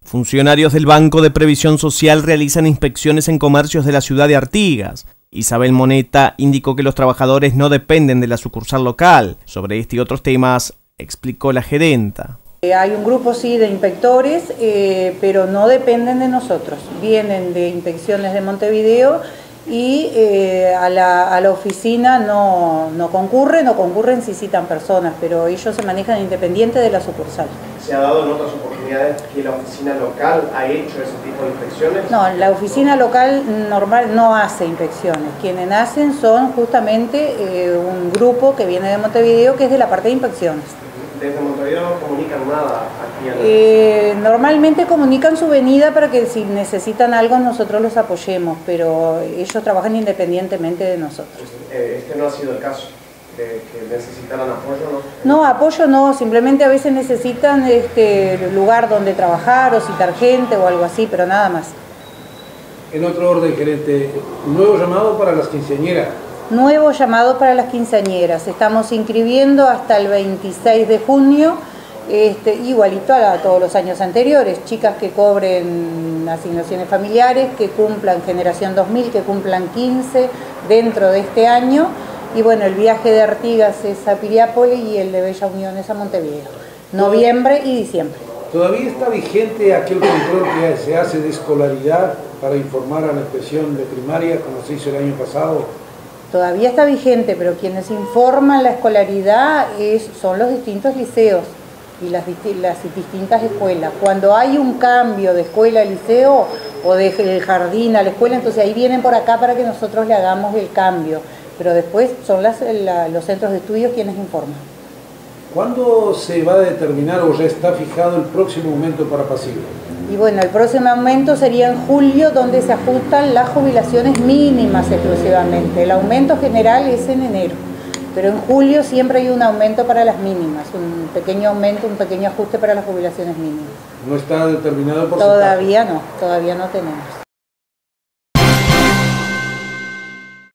Funcionarios del Banco de Previsión Social realizan inspecciones en comercios de la ciudad de Artigas. Isabel Moneta indicó que los trabajadores no dependen de la sucursal local. Sobre este y otros temas, explicó la gerenta. Hay un grupo sí de inspectores, pero no dependen de nosotros. Vienen de inspecciones de Montevideo y a la oficina no concurren si citan personas, pero ellos se manejan independiente de la sucursal. ¿Se ha dado en otras oportunidades que la oficina local ha hecho ese tipo de inspecciones? No, la oficina local normal no hace inspecciones. Quienes hacen son justamente un grupo que viene de Montevideo, que es de la parte de inspecciones. ¿Desde Montevideo no comunican nada aquí? Normalmente comunican su venida para que si necesitan algo nosotros los apoyemos, pero ellos trabajan independientemente de nosotros. Este no ha sido el caso, de que necesitaran apoyo, ¿no? No, apoyo no, simplemente a veces necesitan lugar donde trabajar o citar gente o algo así, pero nada más. En otro orden, gerente, nuevo llamado para las quinceañeras. Nuevo llamado para las quinceañeras. Estamos inscribiendo hasta el 26 de junio, igualito a todos los años anteriores. Chicas que cobren asignaciones familiares, que cumplan generación 2000, que cumplan 15 dentro de este año. Y bueno, el viaje de Artigas es a Piriápolis y el de Bella Unión es a Montevideo. Noviembre y diciembre. ¿Todavía está vigente aquel control que se hace de escolaridad para informar a la inspección de primaria, como se hizo el año pasado? Todavía está vigente, pero quienes informan la escolaridad son los distintos liceos y las distintas escuelas. Cuando hay un cambio de escuela a liceo o del jardín a la escuela, entonces ahí vienen por acá para que nosotros le hagamos el cambio. Pero después son los centros de estudios quienes informan. ¿Cuándo se va a determinar o ya está fijado el próximo aumento para pasivo? Y bueno, el próximo aumento sería en julio, donde se ajustan las jubilaciones mínimas exclusivamente. El aumento general es en enero, pero en julio siempre hay un aumento para las mínimas, un pequeño aumento, un pequeño ajuste para las jubilaciones mínimas. ¿No está determinado por Todavía no tenemos.